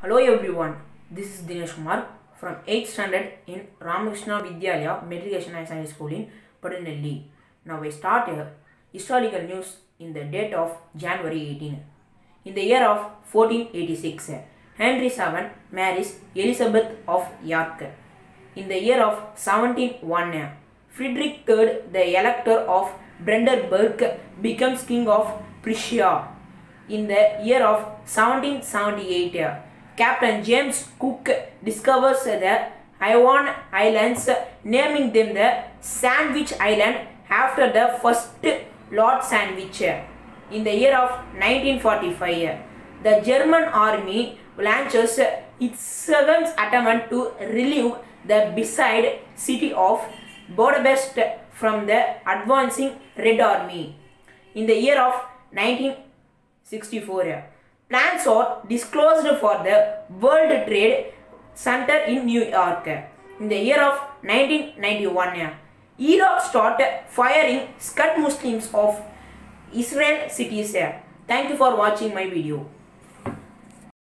Hello everyone, this is Dinesh Kumar from 8th standard in Ramakrishna Vidyalaya Matriculation High Secondary School in Padunelli. Now I start a historical news in the date of January 18. In the year of 1486, Henry VII marries Elizabeth of York. In the year of 1701, Frederick III, the Elector of Brandenburg, becomes King of Prussia. In the year of 1778, Captain James Cook discovers the Ivan Islands, naming them the Sandwich Island after the first Lord Sandwich. In the year of 1945, the German army launches its seventh attempt to relieve the besieged city of Budapest from the advancing Red Army. In the year of 1964, plans are disclosed for the World Trade Center in New York. In the year of 1991, Iraq started firing Scud Muslims of Israel cities. Thank you for watching my video.